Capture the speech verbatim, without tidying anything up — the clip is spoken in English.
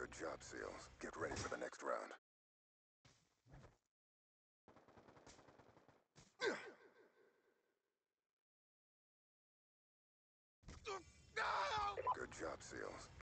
Good job, SEALs. Get ready for the next round. Good job, SEALs.